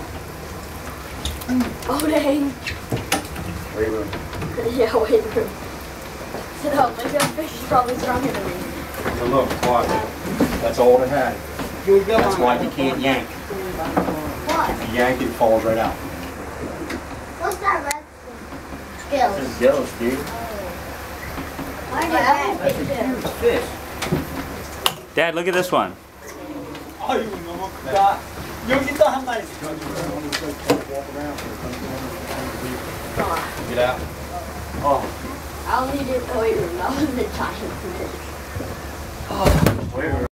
Oh dang. Weight room. Yeah, weight room. So no, my fish is probably stronger than me. So look, watch. That's all it had. That's why you can't yank. What? If you yank it, it falls right out. What's that red scales? It's gills, dude. That's a huge fish. Dad, look at this one. 아유 너무 크다. 여기도 한 마리. Get out. Oh. I only did the weight room. That was the giant fish. Weight room.